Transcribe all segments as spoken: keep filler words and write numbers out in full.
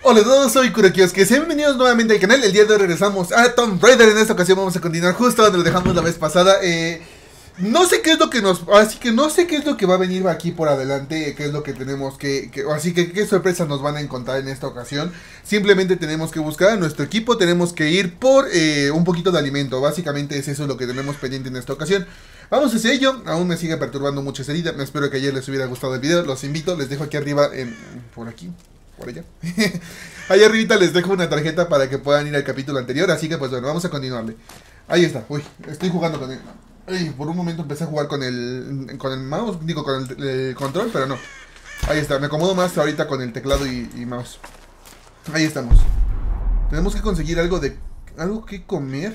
Hola a todos, soy Kurokyousuke, sean bienvenidos nuevamente al canal. El día de hoy regresamos a Tomb Raider. En esta ocasión vamos a continuar justo donde lo dejamos la vez pasada. eh, No sé qué es lo que nos... Así que no sé qué es lo que va a venir aquí por adelante. Qué es lo que tenemos que... que así que qué sorpresas nos van a encontrar en esta ocasión. Simplemente tenemos que buscar a nuestro equipo. Tenemos que ir por eh, un poquito de alimento. Básicamente es eso lo que tenemos pendiente en esta ocasión. Vamos hacia ello. Aún me sigue perturbando mucho esa herida. Me espero que ayer les hubiera gustado el video. Los invito, les dejo aquí arriba en... por aquí. Por allá. Ahí arribita les dejo una tarjeta para que puedan ir al capítulo anterior. Así que pues bueno, vamos a continuarle. Ahí está. Uy, estoy jugando con él. Ay, por un momento empecé a jugar con el con el mouse, digo con el, el control, pero no. Ahí está, me acomodo más ahorita con el teclado y, y mouse. Ahí estamos. Tenemos que conseguir algo de... algo que comer.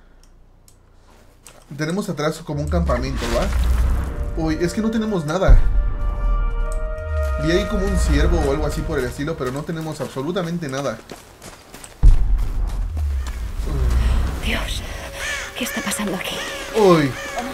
Tenemos atrás como un campamento, ¿va? Uy, es que no tenemos nada. Vi ahí como un ciervo o algo así por el estilo, pero no tenemos absolutamente nada. Dios, ¿qué está pasando aquí? Uy.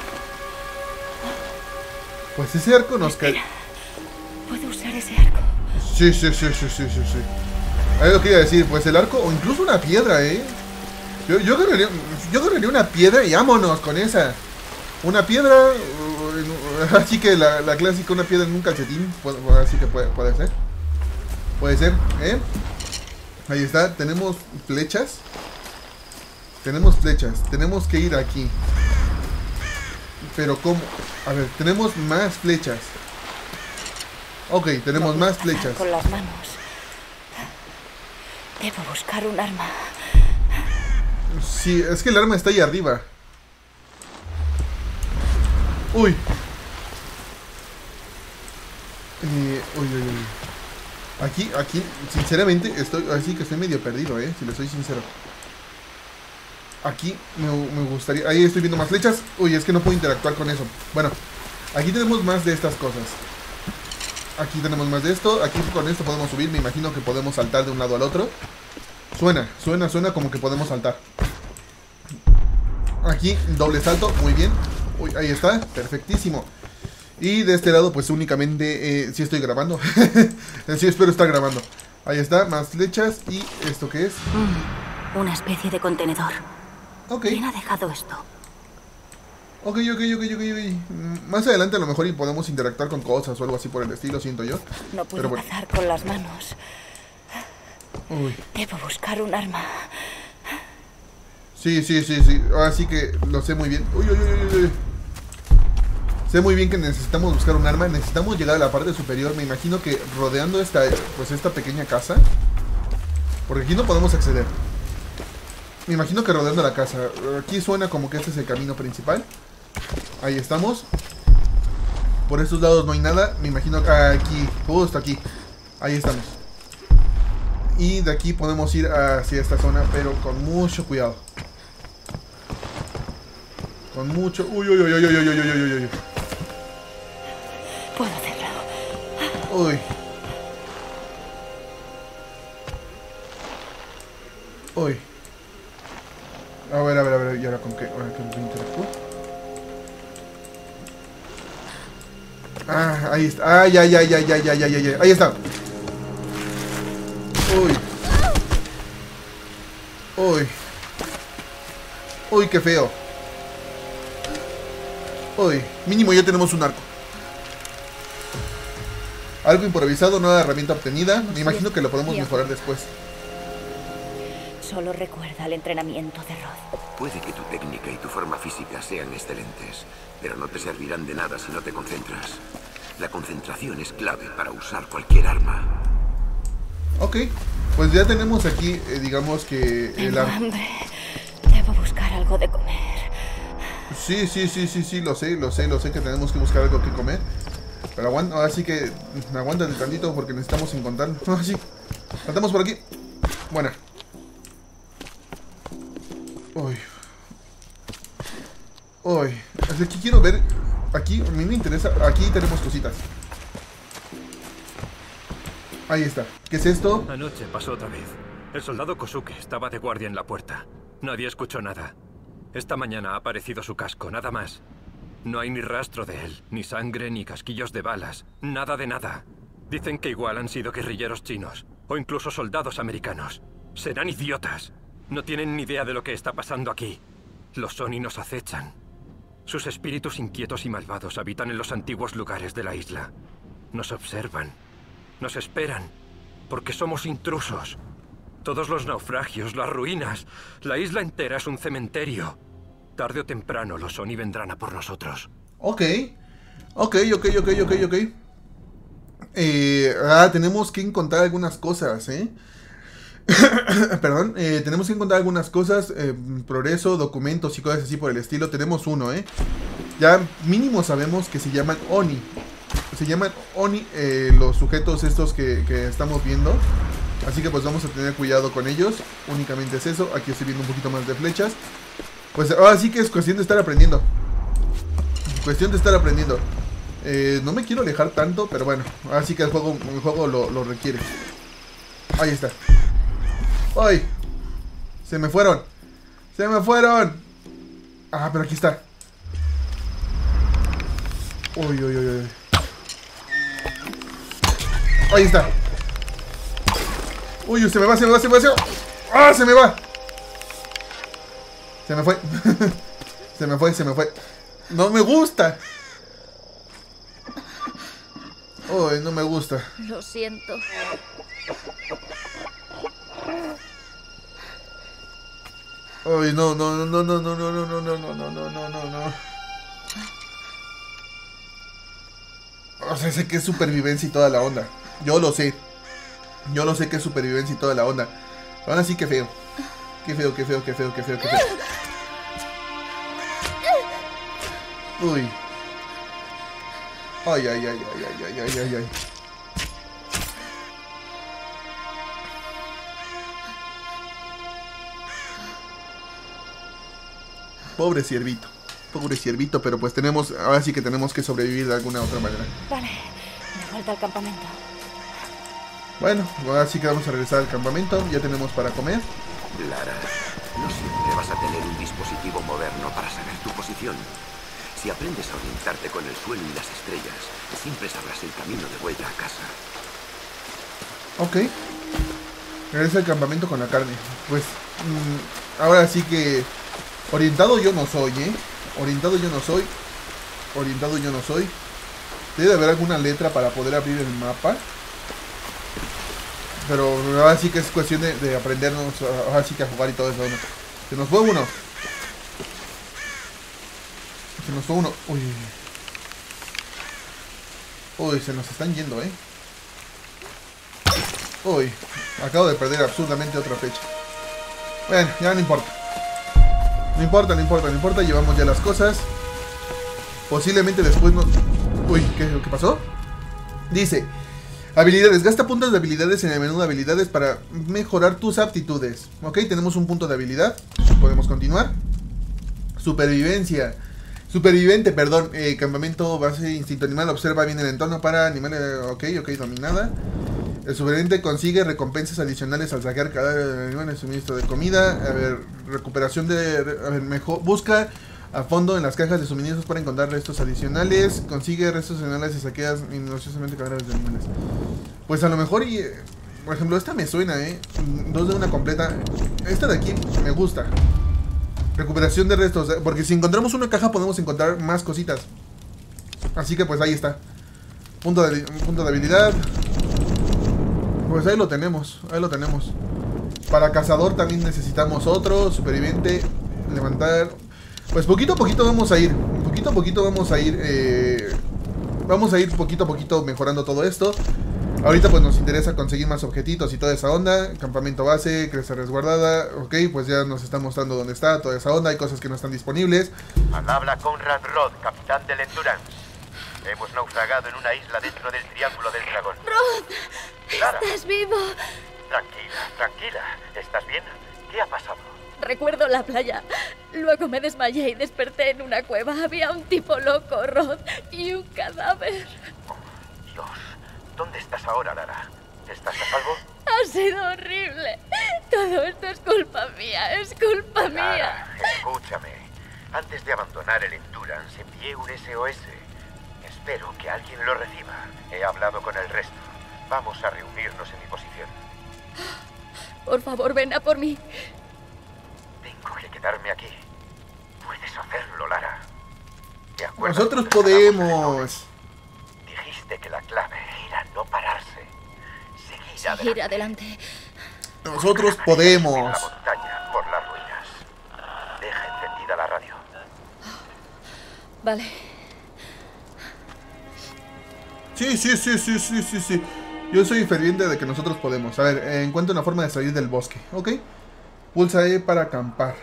Pues ese arco nos cae. ¿Puedo usar ese arco? Sí, sí, sí, sí, sí, sí, sí. Ahí lo quería decir, pues el arco o incluso una piedra, ¿eh? Yo, yo, agarraría, yo agarraría una piedra y vámonos con esa. Una piedra, uh, así que la, la clásica, una piedra en un calcetín, así que puede, puede ser. Puede ser, ¿eh? Ahí está, tenemos flechas. Tenemos flechas, tenemos que ir aquí. Pero ¿cómo? A ver, tenemos más flechas. Ok, tenemos más flechas. Con las manos. Debo buscar un arma. Sí, es que el arma está ahí arriba. Uy. Eh, uy, uy, uy. Aquí, aquí, sinceramente, estoy, así que estoy medio perdido, eh, si le soy sincero. Aquí me, me gustaría... Ahí estoy viendo más flechas. Uy, es que no puedo interactuar con eso. Bueno, aquí tenemos más de estas cosas. Aquí tenemos más de esto. Aquí con esto podemos subir. Me imagino que podemos saltar de un lado al otro. Suena, suena, suena como que podemos saltar. Aquí, doble salto, muy bien. Uy, ahí está, perfectísimo. Y de este lado pues únicamente... Eh, sí estoy grabando. Sí espero estar grabando. Ahí está, más flechas. ¿Y esto qué es? Mm, una especie de contenedor. Ok. ¿Quién ha dejado esto? Ok, ok, ok, ok, ok. Más adelante a lo mejor y podemos interactuar con cosas o algo así por el estilo, siento yo. No puedo Pero bueno. cazar con las manos. Uy. Debo buscar un arma. Sí, sí, sí, sí. Así que lo sé muy bien. Uy, uy, uy, uy, uy. Sé muy bien que necesitamos buscar un arma. Necesitamos llegar a la parte superior. Me imagino que rodeando esta, pues esta pequeña casa. Porque aquí no podemos acceder. Me imagino que rodeando la casa. Aquí suena como que este es el camino principal. Ahí estamos. Por estos lados no hay nada. Me imagino que aquí, justo aquí. Ahí estamos. Y de aquí podemos ir hacia esta zona, pero con mucho cuidado. Con mucho... Uy, uy, uy, uy, uy, uy, uy, uy, uy. Puedo hacerlo. Uy. Uy. A ver, a ver, a ver, ¿y ahora con qué? ¿Ahora con qué interactúo? Ah, ahí está. Ah, ya, ya, ya, ya, ya, ya, ya, ya. Ahí está. Uy. Uy. Uy, qué feo. Uy, mínimo ya tenemos un arco. Algo improvisado, nueva herramienta obtenida. Me imagino que lo podemos mejorar después. Solo recuerda el entrenamiento de Rod. Puede que tu técnica y tu forma física sean excelentes, pero no te servirán de nada si no te concentras. La concentración es clave para usar cualquier arma. Ok, pues ya tenemos aquí, eh, digamos que... Tengo el arco. hambre. Debo buscar algo de comer. Sí, sí, sí, sí, sí, lo sé, lo sé, lo sé que tenemos que buscar algo que comer. Pero aguanta, ahora sí que aguanta el tantito porque necesitamos encontrarlo. Ah, sí. Saltamos por aquí. Buena. Uy. Uy. Así que quiero ver. Aquí, a mí me interesa. Aquí tenemos cositas. Ahí está. ¿Qué es esto? Anoche pasó otra vez. El soldado Kosuke estaba de guardia en la puerta. Nadie escuchó nada. Esta mañana ha aparecido su casco, nada más. No hay ni rastro de él, ni sangre, ni casquillos de balas. Nada de nada. Dicen que igual han sido guerrilleros chinos. o incluso soldados americanos. Serán idiotas. No tienen ni idea de lo que está pasando aquí. Los Oni nos acechan. Sus espíritus inquietos y malvados habitan en los antiguos lugares de la isla. Nos observan. Nos esperan. Porque somos intrusos. Todos los naufragios, las ruinas, la isla entera es un cementerio. Tarde o temprano los Oni vendrán a por nosotros. Ok. Ok, ok, ok, ok, ok. Eh, ah, tenemos que encontrar algunas cosas, ¿eh? Perdón, eh, tenemos que encontrar algunas cosas, eh, progreso, documentos y cosas así por el estilo. Tenemos uno, ¿eh? Ya mínimo sabemos que se llaman Oni. Se llaman Oni eh, los sujetos estos que, que estamos viendo. Así que pues vamos a tener cuidado con ellos. Únicamente es eso. Aquí estoy viendo un poquito más de flechas. Pues ahora sí que es cuestión de estar aprendiendo. Cuestión de estar aprendiendo. Eh, no me quiero alejar tanto, pero bueno, ahora sí que el juego, el juego lo, lo requiere. Ahí está. ¡Ay! Se me fueron. Se me fueron. Ah, pero aquí está. Uy, uy, uy, uy. Ahí está. Uy, se me va, se me va, se me va, se me va. ¡Ah, se me va! Se me fue. Se me fue, se me fue. No me gusta. Uy, no me gusta. Lo siento. Ay, no, no, no, no, no, no, no, no, no, no, no, no, no, no, no. O sea, sé que es supervivencia y toda la onda. Yo lo sé. Yo lo sé que es supervivencia y toda la onda. Ahora sí que feo. Qué feo, qué feo, qué feo, qué feo, qué feo. Uy. Ay, ay, ay, ay, ay, ay, ay, ay, ay. Pobre ciervito. Pobre ciervito, pero pues tenemos... Ahora sí que tenemos que sobrevivir de alguna otra manera. Vale, de vuelta al campamento. Bueno, ahora sí que vamos a regresar al campamento. Ya tenemos para comer. Lara, no siempre vas a tener un dispositivo moderno para saber tu posición. Si aprendes a orientarte con el suelo y las estrellas, siempre sabrás el camino de vuelta a casa. Ok. Regresa al campamento con la carne. Pues, mmm, ahora sí que... Orientado yo no soy, ¿eh? Orientado yo no soy. Orientado yo no soy. Debe haber alguna letra para poder abrir el mapa. Pero ahora sí que es cuestión de, de aprendernos, ahora sí que a jugar y todo eso. ¿No? Se nos fue uno. Se nos fue uno. Uy. Uy, se nos están yendo, ¿eh? Uy. Acabo de perder absurdamente otra fecha. Bueno, ya no importa. No importa, no importa, no importa. Llevamos ya las cosas. Posiblemente después no... Uy, ¿qué, qué pasó? Dice... Habilidades, gasta puntos de habilidades en el menú de habilidades para mejorar tus aptitudes. Ok, tenemos un punto de habilidad. Podemos continuar. Supervivencia. Supervivente, perdón. Eh, campamento, base, instinto animal. Observa bien el entorno para animales. Ok, ok, dominada. El superviviente consigue recompensas adicionales al saquear cadáveres de animales, suministro de comida. A ver, recuperación de... A ver, mejor... Busca... a fondo en las cajas de suministros para encontrar restos adicionales. Consigue restos adicionales y saqueas minuciosamente cadáveres de animales. Pues a lo mejor, y, por ejemplo, esta me suena, ¿eh? Dos de una completa. Esta de aquí me gusta. Recuperación de restos. Porque si encontramos una caja podemos encontrar más cositas. Así que pues ahí está. Punto de, punto de habilidad. Pues ahí lo tenemos. Ahí lo tenemos. Para cazador también necesitamos otro. Superviviente. Levantar... Pues poquito a poquito vamos a ir, poquito a poquito vamos a ir, eh, vamos a ir poquito a poquito mejorando todo esto. Ahorita pues nos interesa conseguir más objetitos y toda esa onda. Campamento base, cresta resguardada, ok, pues ya nos está mostrando dónde está toda esa onda, hay cosas que no están disponibles. Al habla Conrad Roth, capitán del Endurance. Hemos naufragado en una isla dentro del Triángulo del Dragón. ¡Roth! Lara. ¿Estás vivo? Tranquila, tranquila. ¿Estás bien? ¿Qué ha pasado? Recuerdo la playa. Luego me desmayé y desperté en una cueva. Había un tipo loco, Roth, y un cadáver. Oh, Dios. ¿Dónde estás ahora, Lara? ¿Estás a salvo? Ha sido horrible. Todo esto es culpa mía, es culpa mía. Lara, escúchame. Antes de abandonar el Endurance, envié un S O S. Espero que alguien lo reciba. He hablado con el resto. Vamos a reunirnos en mi posición. Por favor, ven a por mí. Tengo que quedarme aquí. Puedes hacerlo, Lara. ¿De acuerdo? Nosotros podemos. Dijiste que la clave era no pararse. Seguir Ir adelante. adelante. Nosotros En podemos. la montaña, por las ruinas. Deja encendida la radio. Vale. Sí, sí, sí, sí, sí, sí, sí. Yo soy ferviente de que nosotros podemos. A ver, eh, encuentro una forma de salir del bosque, ¿ok? Pulsa E para acampar.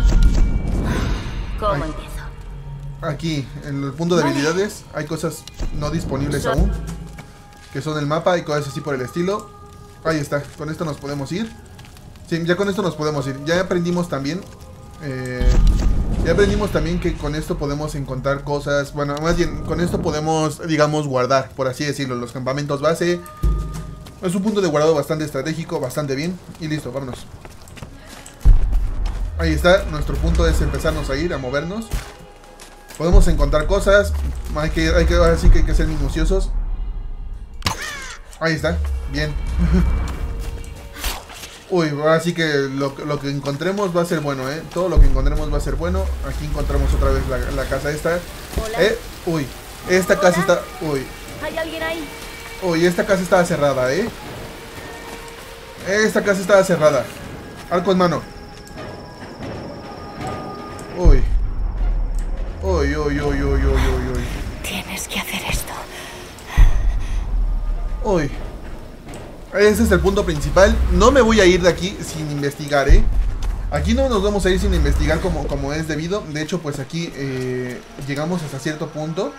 ¿Cómo Ay. empiezo? Aquí, en el punto de Vale. habilidades, hay cosas no disponibles So- aún. Que son el mapa y cosas así por el estilo. Ahí está, con esto nos podemos ir. Sí, ya con esto nos podemos ir. Ya aprendimos también. Eh, ya aprendimos también que con esto podemos encontrar cosas. Bueno, más bien, con esto podemos, digamos, guardar, por así decirlo, los campamentos base. Es un punto de guardado bastante estratégico, bastante bien. Y listo, vámonos. Ahí está, nuestro punto es empezarnos a ir, a movernos. Podemos encontrar cosas. Hay que, hay que, así que hay que ser minuciosos. Ahí está, bien. Uy, así que lo, lo que encontremos va a ser bueno, ¿eh? Todo lo que encontremos va a ser bueno. Aquí encontramos otra vez la, la casa esta. Hola. Eh, uy, esta Hola. casa está... Uy, ¿Hay alguien ahí? uy, esta casa estaba cerrada, ¿eh? Esta casa estaba cerrada. Arco en mano. Uy. Uy, uy, uy, uy, uy, uy, uy. Tienes que hacer esto. Uy. Ese es el punto principal. No me voy a ir de aquí sin investigar, ¿eh? Aquí no nos vamos a ir sin investigar como, como es debido. De hecho, pues aquí eh, llegamos hasta cierto punto.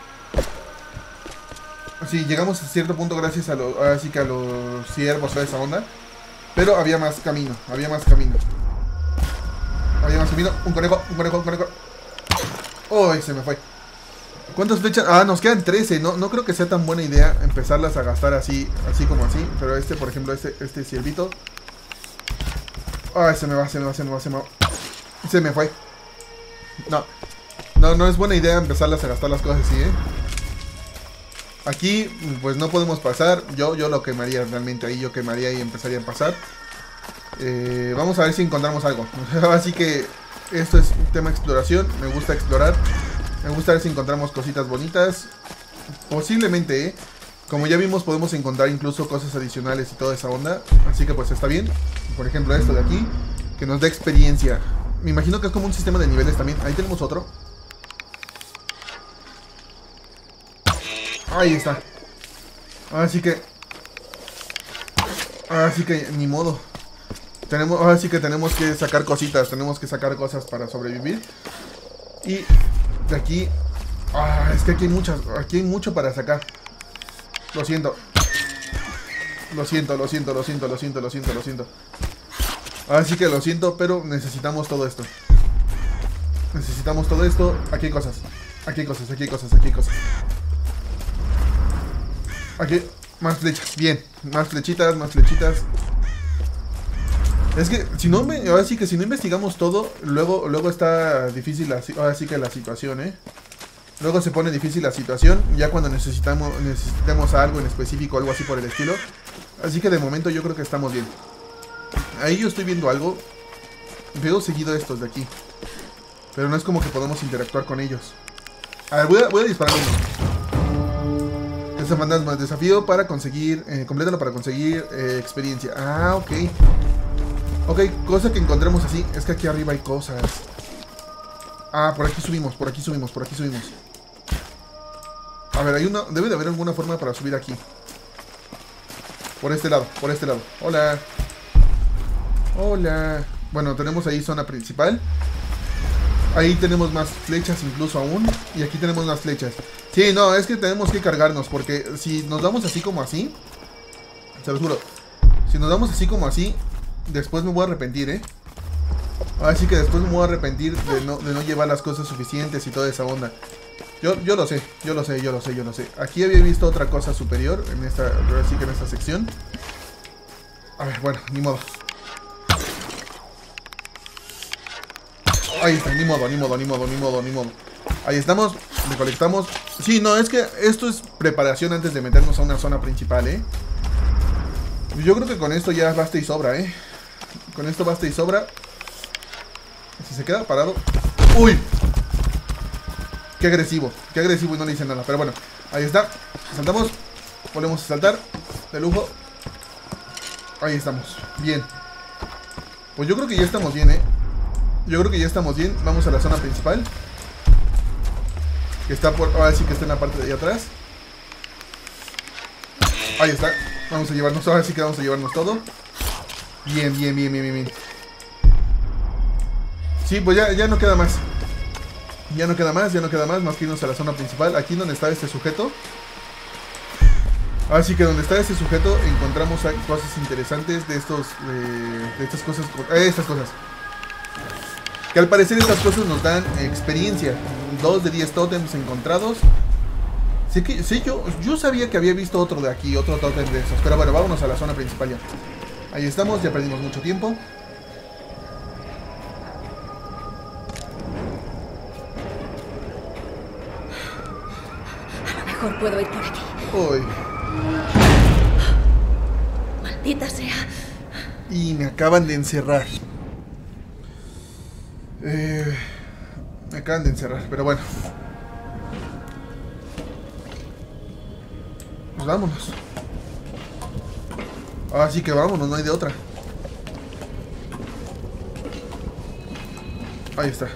Sí, llegamos a cierto punto gracias a los, así que a los ciervos, a esa onda. Pero había más camino, había más camino. Había más camino. Un conejo, un conejo, un conejo. Uy, se me fue. ¿Cuántas flechas? Ah, nos quedan trece. No, no creo que sea tan buena idea empezarlas a gastar así, así como así. Pero este, por ejemplo, este, este ciervito. Ay, se me va, se me va, se me va, se me va. Se me fue. No. No, no es buena idea empezarlas a gastar las cosas así, ¿eh? Aquí, pues no podemos pasar. Yo, yo lo quemaría realmente ahí. Yo quemaría y empezaría a pasar. Eh, vamos a ver si encontramos algo. Así que esto es un tema de exploración. Me gusta explorar. Me gusta ver si encontramos cositas bonitas. Posiblemente, ¿eh? Como ya vimos, podemos encontrar incluso cosas adicionales y toda esa onda. Así que pues está bien. Por ejemplo, esto de aquí, que nos da experiencia. Me imagino que es como un sistema de niveles también. Ahí tenemos otro. Ahí está. Así que... Así que ni modo. Tenemos, ahora sí que tenemos que sacar cositas. Tenemos que sacar cosas para sobrevivir. Y de aquí... Ah, es que aquí hay muchas. Aquí hay mucho para sacar. Lo siento. Lo siento, lo siento, lo siento, lo siento, lo siento, lo siento. Así que lo siento, pero necesitamos todo esto. Necesitamos todo esto. Aquí hay cosas. Aquí hay cosas, aquí hay cosas, aquí hay cosas. Aquí, más flechas. Bien, más flechitas, más flechitas. Es que si no me, ahora sí que si no investigamos todo, luego, luego está difícil la, ahora sí que la situación, eh. Luego se pone difícil la situación, ya cuando necesitamos, necesitemos algo en específico, algo así por el estilo. Así que de momento yo creo que estamos bien. Ahí yo estoy viendo algo. Veo seguido estos de aquí. Pero no es como que podamos interactuar con ellos. A ver, voy a, voy a disparar uno. Este fantasma, desafío para conseguir, eh, complétalo para conseguir eh, experiencia. Ah, ok. Ok, cosa que encontremos así, es que aquí arriba hay cosas. Ah, por aquí subimos, por aquí subimos, por aquí subimos. A ver, hay una, debe de haber alguna forma para subir aquí. Por este lado, por este lado. Hola. Hola. Bueno, tenemos ahí zona principal. Ahí tenemos más flechas incluso aún. Y aquí tenemos más flechas. Sí, no, es que tenemos que cargarnos. Porque si nos damos así como así, se los juro, si nos damos así como así, después me voy a arrepentir, ¿eh? Así que después me voy a arrepentir de no, de no llevar las cosas suficientes y toda esa onda. Yo, yo lo sé, yo lo sé, yo lo sé, yo lo sé. Aquí había visto otra cosa superior en esta, así que en esta sección. A ver, bueno, ni modo. Ahí está, ni modo, ni modo, ni modo, ni modo, ni modo. Ahí estamos, recolectamos. Sí, no, es que esto es preparación antes de meternos a una zona principal, ¿eh? Yo creo que con esto ya basta y sobra, ¿eh? Con esto basta y sobra. Si se queda parado. ¡Uy! Qué agresivo, qué agresivo y no le hice nada. Pero bueno, ahí está. Saltamos. Volvemos a saltar. De lujo. Ahí estamos. Bien. Pues yo creo que ya estamos bien, eh. Yo creo que ya estamos bien. Vamos a la zona principal. Que está por... Ahora sí que está en la parte de ahí atrás. Ahí está. Vamos a llevarnos... Ahora sí que vamos a llevarnos todo. Bien, bien, bien, bien, bien, bien. Sí, pues ya, ya no queda más. Ya no queda más, ya no queda más. Más que irnos a la zona principal. Aquí donde está este sujeto. Así que donde está este sujeto encontramos cosas interesantes de estos... De, de estas cosas... Eh, estas cosas. Que al parecer estas cosas nos dan experiencia. dos de diez tótems encontrados. Sí, que, sí yo, yo sabía que había visto otro de aquí, otro tótem de esos. Pero bueno, vámonos a la zona principal ya. Ahí estamos, ya perdimos mucho tiempo. A lo mejor puedo ir por aquí. Uy. Maldita sea. Y me acaban de encerrar. Eh, me acaban de encerrar, pero bueno. Pues vámonos. Así que vámonos, no hay de otra. Ahí está.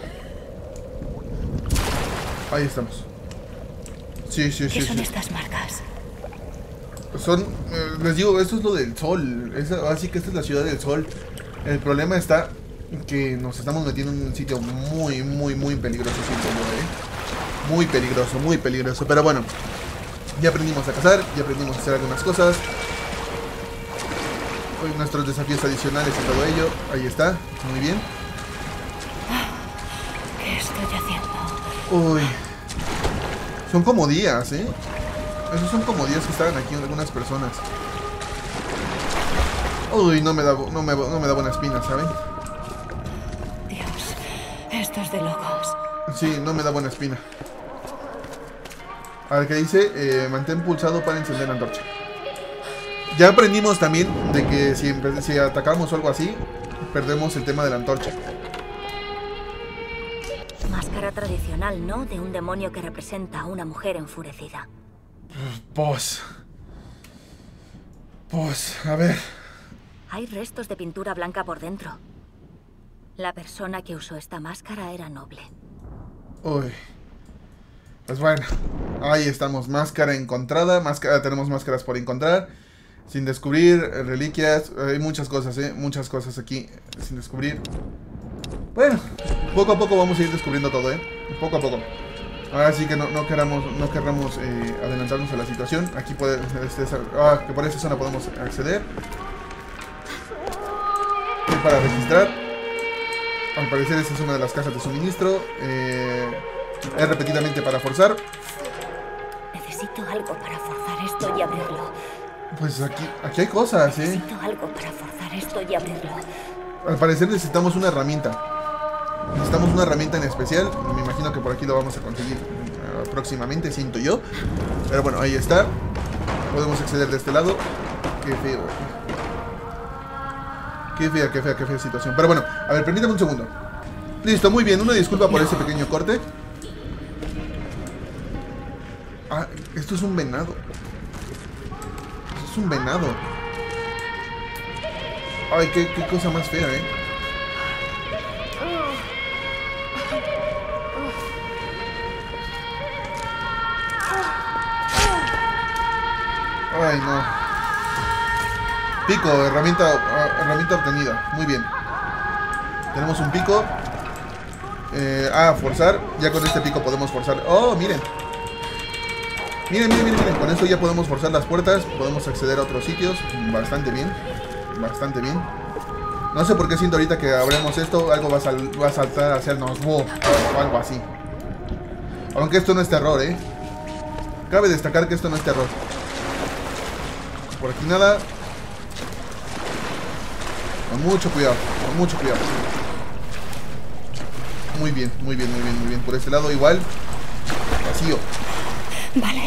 Ahí estamos. Sí, sí, sí. ¿Qué son sí. estas marcas? Son, eh, les digo, esto es lo del sol. Es, así que esta es la ciudad del sol. El problema está que nos estamos metiendo en un sitio muy, muy, muy peligroso, siento yo, ¿eh? Muy peligroso, muy peligroso. Pero bueno, ya aprendimos a cazar, ya aprendimos a hacer algunas cosas. Hoy nuestros desafíos adicionales y todo ello. Ahí está, muy bien. ¿Qué estoy haciendo? Uy. Son como días, ¿eh? Esos son como días que estaban aquí en algunas personas. Uy, no me da, no me, no me da buena espina, ¿saben? Dios, esto es de locos. Sí, no me da buena espina. A ver qué dice, eh, mantén pulsado para encender la antorcha. Ya aprendimos también de que si, si atacamos o algo así, perdemos el tema de la antorcha. Máscara tradicional, ¿no? De un demonio que representa a una mujer enfurecida. Pues... Pues, a ver... Hay restos de pintura blanca por dentro. La persona que usó esta máscara era noble. Uy. Pues bueno, ahí estamos, máscara encontrada, máscara, tenemos máscaras por encontrar, sin descubrir, reliquias, hay muchas cosas, eh, muchas cosas aquí sin descubrir. Bueno, poco a poco vamos a ir descubriendo todo, eh, poco a poco. Ahora sí que no, no queramos, no querramos eh, adelantarnos a la situación. Aquí puede, este, ah, que por esa zona podemos acceder. Y para registrar, al parecer esta es una de las cajas de suministro. Eh... Es repetidamente para forzar. Necesito algo para forzar esto y abrirlo. Pues aquí, aquí hay cosas, eh. Necesito algo para forzar esto y abrirlo. Al parecer necesitamos una herramienta. Necesitamos una herramienta en especial. Me imagino que por aquí lo vamos a conseguir uh, próximamente, siento yo. Pero bueno, ahí está. Podemos acceder de este lado. Qué feo. Qué fea, qué fea, qué fea situación. Pero bueno, a ver, permítame un segundo. Listo, muy bien. Una disculpa por ese pequeño corte. Ah, esto es un venado. Esto es un venado. Ay, qué, qué cosa más fea, eh. Ay, no. Pico, herramienta, herramienta obtenida. Muy bien. Tenemos un pico. Eh, ah, forzar. Ya con este pico podemos forzar. Oh, miren. Miren, miren, miren, miren. Con esto ya podemos forzar las puertas. Podemos acceder a otros sitios. Bastante bien. Bastante bien. No sé por qué siento ahorita que abremos esto. Algo va a, sal va a saltar a hacernos wow, o algo así. Aunque esto no es terror, eh. Cabe destacar que esto no es terror. Por aquí nada. Con mucho cuidado. Con mucho cuidado. Muy bien, muy bien, muy bien, muy bien. Por este lado igual. Vacío. Vale.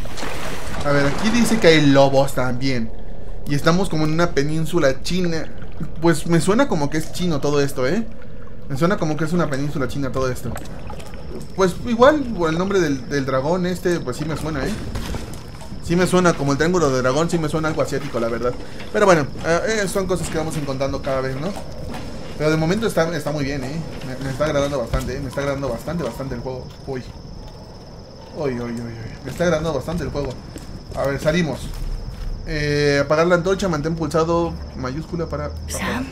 A ver, aquí dice que hay lobos también. Y estamos como en una península china. Pues me suena como que es chino todo esto, ¿eh? Me suena como que es una península china todo esto. Pues igual, por el nombre del, del dragón este, pues sí me suena, ¿eh? Sí me suena como el triángulo de dragón, sí me suena algo asiático, la verdad. Pero bueno, eh, son cosas que vamos encontrando cada vez, ¿no? Pero de momento está, está muy bien, ¿eh? Me, me está agradando bastante, ¿eh? Me está agradando bastante, bastante el juego. Uy. Uy, uy, uy, uy. Me está agradando bastante el juego. A ver, salimos. Eh, apagar la antorcha, mantén pulsado mayúscula para... Sam.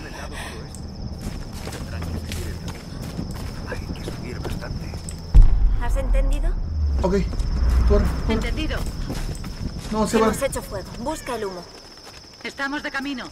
Hay que subir bastante. ¿Has entendido? Ok. Corre, corre. Entendido. No, se va. Hemos hecho fuego. Busca el humo. Estamos de camino.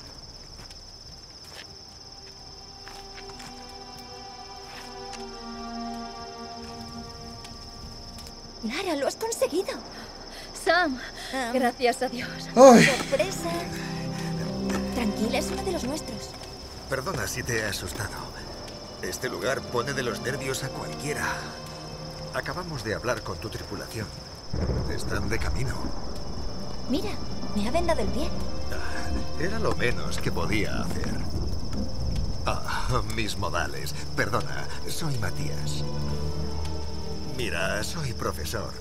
Lara, lo has conseguido. Sam, Ah. gracias a Dios. Ay. Sorpresa. Tranquila, es uno de los nuestros. Perdona si te he asustado. Este lugar pone de los nervios a cualquiera. Acabamos de hablar con tu tripulación. Están de camino. Mira, me ha vendado el pie. Ah, era lo menos que podía hacer. Ah, mis modales. Perdona, soy Matías. Mira, soy profesor.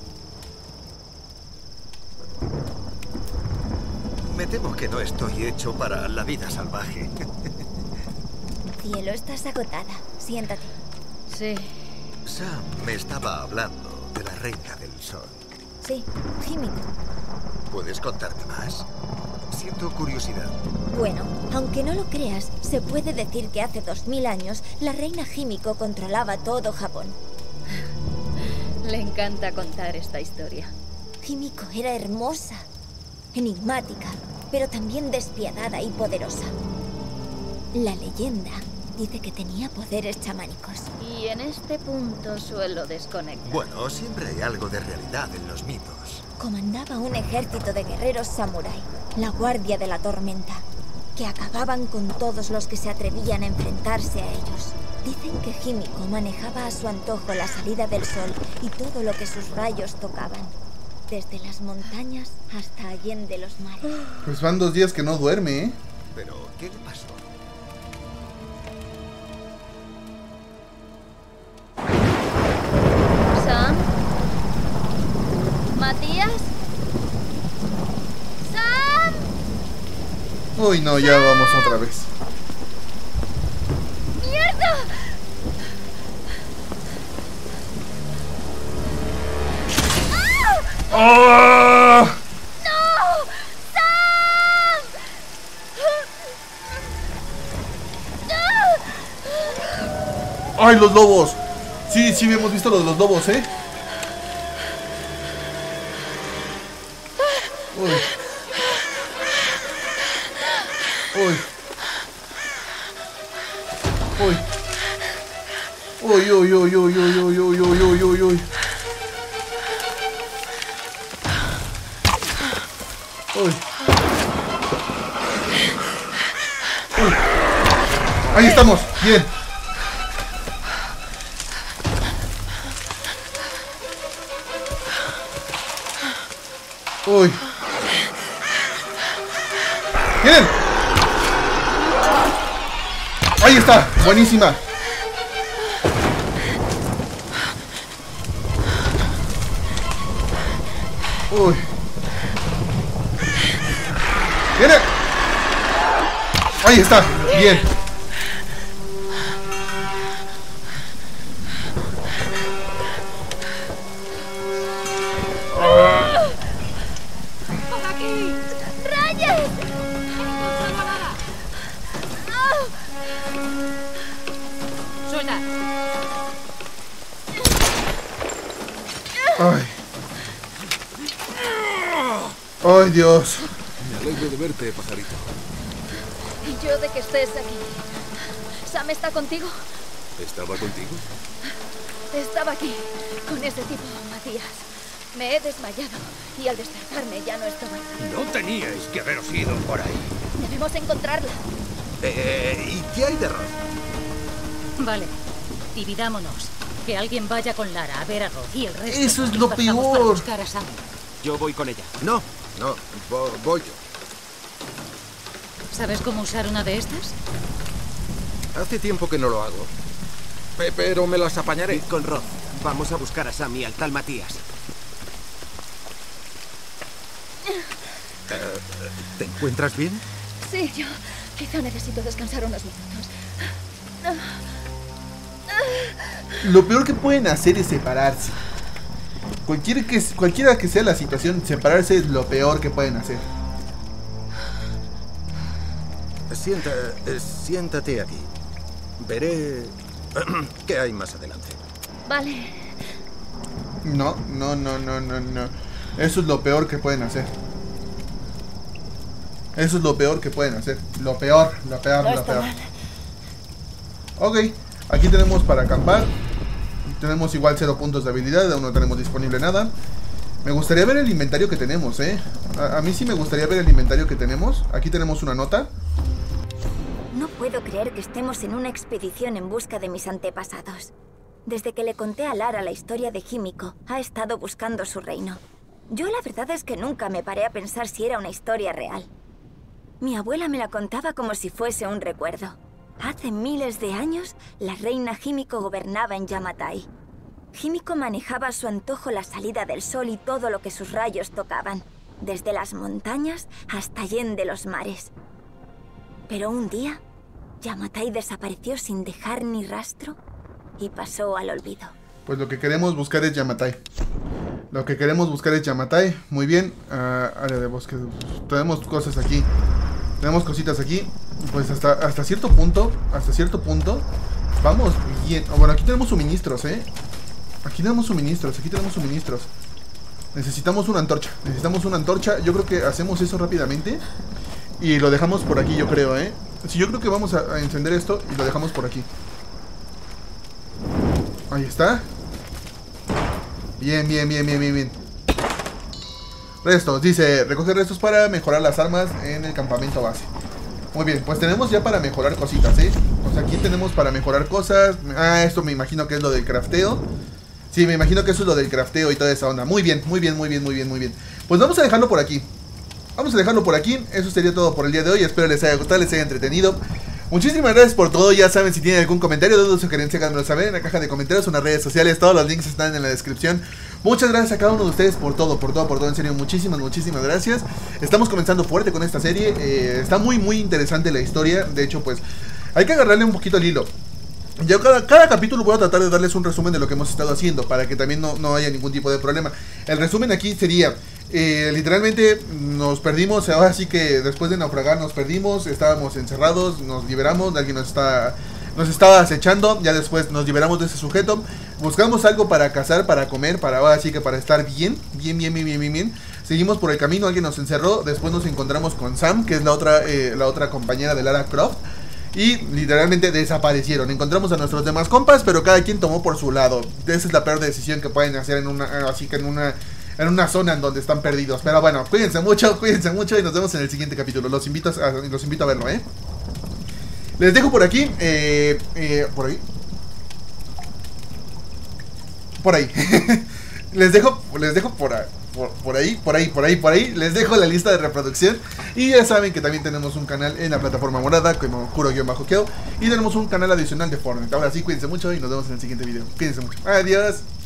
Me temo que no estoy hecho para la vida salvaje. Cielo, estás agotada. Siéntate. Sí. Sam me estaba hablando de la Reina del Sol. Sí, Himiko. ¿Puedes contarme más? Siento curiosidad. Bueno, aunque no lo creas, se puede decir que hace dos mil años la reina Himiko controlaba todo Japón. Le encanta contar esta historia. Himiko era hermosa, enigmática, pero también despiadada y poderosa. La leyenda dice que tenía poderes chamánicos. Y en este punto suelo desconectar. Bueno, siempre hay algo de realidad en los mitos. Comandaba un ejército de guerreros samurái, la Guardia de la Tormenta, que acababan con todos los que se atrevían a enfrentarse a ellos. Dicen que Himiko manejaba a su antojo la salida del sol y todo lo que sus rayos tocaban, desde las montañas hasta allende los mares. Pues van dos días que no duerme, ¿eh? Pero, ¿qué le pasó? Sam. Matías. Sam. Uy, no, ya vamos otra vez. ¡Mierda! ¡Oh! ¡No! ¡Sam! ¡Ay, los lobos! Sí, sí, hemos visto lo de los lobos, ¿eh? Uy. Uy. Uy. Uy, uy, uy, uy, uy, uy, uy, uy, uy, uy, uy. Uy. Uy. Ahí estamos, bien. Uy. ¡Miren! Ahí está, buenísima. Uy. ¡Miren! Ahí está, bien. Suelta. Ay. Ay, Dios. Me alegro de verte, pajarito. Y yo de que estés aquí. ¿Sam está contigo? ¿Estaba contigo? Estaba aquí, con ese tipo, Matías. Me he desmayado y al despertarme ya no estaba. No teníais que haberos ido por ahí. Debemos encontrarla. Eh, ¿Y qué hay de Rod? Vale, dividámonos. Que alguien vaya con Lara a ver a Rod y el resto. Eso es nos lo dispersamos para peor. buscar a Sam. Yo voy con ella. No, no, vo- voy yo. ¿Sabes cómo usar una de estas? Hace tiempo que no lo hago. Pe- pero me las apañaré. Id con Roth. Vamos a buscar a Sam y al tal Matías. Eh, ¿Te encuentras bien? Sí, yo quizá necesito descansar unos minutos. Lo peor que pueden hacer es separarse. Cualquiera que, cualquiera que sea la situación, separarse es lo peor que pueden hacer. Sienta, eh, siéntate aquí. Veré qué hay más adelante. Vale. No, no, no, no, no, no. Eso es lo peor que pueden hacer. Eso es lo peor que pueden hacer. Lo peor, lo peor, No lo está peor. mal. Ok, aquí tenemos para acampar. Tenemos igual cero puntos de habilidad, aún no tenemos disponible nada. Me gustaría ver el inventario que tenemos, eh. A, a mí sí me gustaría ver el inventario que tenemos. Aquí tenemos una nota. No puedo creer que estemos en una expedición en busca de mis antepasados. Desde que le conté a Lara la historia de Himiko, ha estado buscando su reino. Yo la verdad es que nunca me paré a pensar si era una historia real. Mi abuela me la contaba como si fuese un recuerdo. Hace miles de años, la reina Himiko gobernaba en Yamatai. Himiko manejaba a su antojo la salida del sol y todo lo que sus rayos tocaban, desde las montañas hasta allende los mares. Pero un día, Yamatai desapareció sin dejar ni rastro y pasó al olvido. Pues lo que queremos buscar es Yamatai. Lo que queremos buscar es Yamatai. Muy bien. Uh, área de bosque. Tenemos cosas aquí. Tenemos cositas aquí. Pues hasta, hasta cierto punto. Hasta cierto punto. Vamos bien. Oh, bueno, aquí tenemos suministros, eh. Aquí tenemos suministros. Aquí tenemos suministros. Necesitamos una antorcha. Necesitamos una antorcha. Yo creo que hacemos eso rápidamente. Y lo dejamos por aquí, yo creo, eh. Sí, yo creo que vamos a, a encender esto y lo dejamos por aquí. Ahí está. Bien, bien, bien, bien, bien, bien. Restos, dice, recoger restos para mejorar las armas en el campamento base. Muy bien, pues tenemos ya para mejorar cositas, ¿eh? O sea, aquí tenemos para mejorar cosas. Ah, esto me imagino que es lo del crafteo. Sí, me imagino que eso es lo del crafteo y toda esa onda. Muy bien, muy bien, muy bien, muy bien, muy bien. Pues vamos a dejarlo por aquí. Vamos a dejarlo por aquí. Eso sería todo por el día de hoy. Espero les haya gustado, les haya entretenido. Muchísimas gracias por todo. Ya saben, si tienen algún comentario, duda o sugerencia, háganmelo saber en la caja de comentarios o en las redes sociales. Todos los links están en la descripción. Muchas gracias a cada uno de ustedes por todo, por todo, por todo. En serio, muchísimas, muchísimas gracias. Estamos comenzando fuerte con esta serie. eh, Está muy, muy interesante la historia. De hecho, pues hay que agarrarle un poquito el hilo. Yo cada, cada capítulo voy a tratar de darles un resumen de lo que hemos estado haciendo, para que también no, no haya ningún tipo de problema. El resumen aquí sería, eh, literalmente nos perdimos, ahora sí que después de naufragar nos perdimos, estábamos encerrados, nos liberamos, alguien nos está, nos estaba acechando, ya después nos liberamos de ese sujeto, buscamos algo para cazar, para comer, para ahora sí que para estar bien, bien, bien, bien, bien, bien, bien. Seguimos por el camino, alguien nos encerró, después nos encontramos con Sam, que es la otra, eh, la otra compañera de Lara Croft. Y literalmente desaparecieron. Encontramos a nuestros demás compas, pero cada quien tomó por su lado. Esa es la peor decisión que pueden hacer en una, así que en una, en una zona en donde están perdidos. Pero bueno, cuídense mucho, cuídense mucho y nos vemos en el siguiente capítulo. Los invito a, los invito a verlo, ¿eh? Les dejo por aquí, eh, eh, por ahí, por ahí. les dejo, les dejo por ahí. Por, por ahí, por ahí, por ahí, por ahí. Les dejo la lista de reproducción. Y ya saben que también tenemos un canal en la plataforma morada, como Kuro-Keo. Y tenemos un canal adicional de Fortnite. Ahora sí, cuídense mucho y nos vemos en el siguiente video. Cuídense mucho. Adiós.